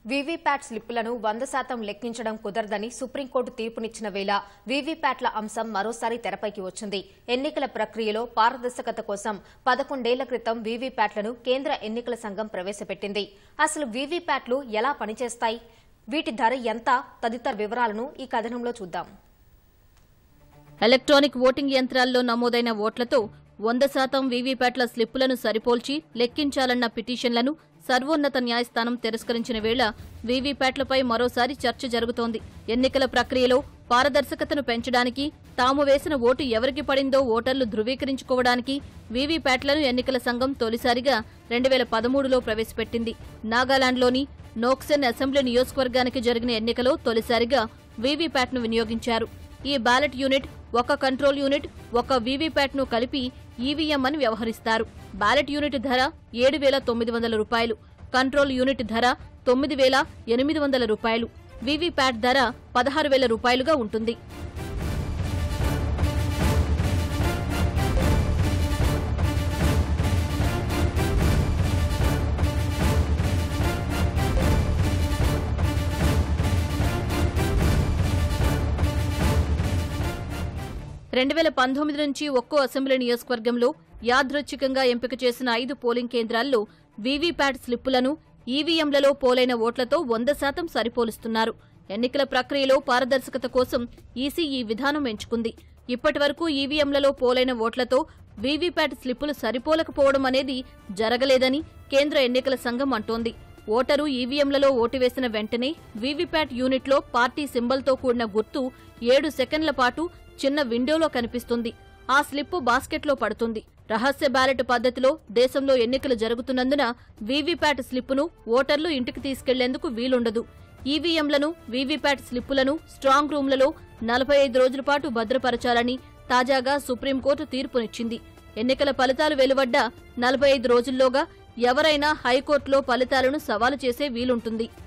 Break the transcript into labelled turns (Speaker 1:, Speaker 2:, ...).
Speaker 1: VVPAT స్లిప్పులను 100% లెక్కించడం కుదరదని సుప్రీంకోర్టు తీర్పునిచ్చిన వేళ వీవీప్యాట్ల అంశం మరోసారి తెరపైకి వచ్చింది. ఎన్నికల ప్రక్రియలో పారదర్శకత కోసం 11 ఏళ్ల క్రితం వీవీప్యాట్లను కేంద్ర ఎన్నికల సంఘం ప్రవేశపెట్టింది. అసలు వీవీప్యాట్లు ఎలా పనిచేస్తాయి, వీటి ధర ఎంత తదితర వివరాలను ఈ కథనంలో చూద్దాం.
Speaker 2: ఎలక్ట్రానిక్ ఓటింగ్ యంత్రాల్లో నమోదైన ఓట్లతో 100% వీవీప్యాట్ల స్లిప్పులను సరిపోల్చి లెక్కించాలన్న పిటిషన్లను సర్వోన్నత న్యాయస్థానం తిరస్కరించిన వేళ వీవీప్యాట్లపై మరోసారి చర్చ జరుగుతోంది. ఎన్నికల ప్రక్రియలో పారదర్శకతను పెంచడానికి, తాము వేసిన ఓటు ఎవరికి పడిందో ఓటర్లు ధృవీకరించుకోవడానికి వీవీప్యాట్లను ఎన్నికల సంఘం తొలిసారిగా 2013లో ప్రవేశపెట్టింది. నాగాలాండ్లోని నోక్సెన్ అసెంబ్లీ నియోజకవర్గానికి జరిగిన ఎన్నికలో తొలిసారిగా వీవీప్యాట్ను వినియోగించారు. ఈ బ్యాలెట్ యూనిట్, ఒక కంట్రోల్ యూనిట్, ఒక వీవీప్యాట్ను కలిపి ఈవీఎం అని వ్యవహరిస్తారు. బ్యాలెట్ యూనిట్ ధర 7,900 రూపాయలు, కంట్రోల్ యూనిట్ ధర 9,800 రూపాయలు, వీవీప్యాట్ ధర 16,000 రూపాయలుగా ఉంటుంది. నుంచి ఒక్కో అసెంబ్లీ నియోజకవర్గంలో యాదృచ్ఛికంగా ఎంపిక చేసిన 5 పోలింగ్ కేంద్రాల్లో వీవీప్యాట్ స్లిప్పులను ఈవీఎంలలో పోలైన ఓట్లతో 100% సరిపోలుస్తున్నారు. ఎన్నికల ప్రక్రియలో పారదర్శకత కోసం ఈసీ ఈ విధానం ఎంచుకుంది. ఇప్పటివరకు ఈవీఎంలలో పోలైన ఓట్లతో వీవీప్యాట్ స్లిప్పులు సరిపోలకపోవడం అనేది జరగలేదని కేంద్ర ఎన్నికల సంఘం అంటోంది. ఓటరు ఈవీఎంలలో ఓటు వేసిన వెంటనే వీవీప్యాట్ యూనిట్లో పార్టీ సింబల్తో కూడిన గుర్తు 7 సెకండ్ల పాటు చిన్న విండోలో కనిపిస్తుంది. ఆ స్లిప్పు బాస్కెట్లో పడుతుంది. రహస్య బ్యాలెట్ పద్ధతిలో దేశంలో ఎన్నికలు జరుగుతున్నందున వీవీప్యాట్ స్లిప్పును ఓటర్లు ఇంటికి తీసుకెళ్లేందుకు వీలుండదు. ఈవీఎంలను, వీవీప్యాట్ స్లిప్పులను స్ట్రాంగ్ రూమ్లలో 45 రోజుల పాటు భద్రపరచాలని తాజాగా సుప్రీంకోర్టు తీర్పునిచ్చింది. ఎన్నికల ఫలితాలు వెలువడ్డ 45 రోజుల్లోగా ఎవరైనా హైకోర్టులో ఫలితాలను సవాలు చేసే వీలుంటుంది.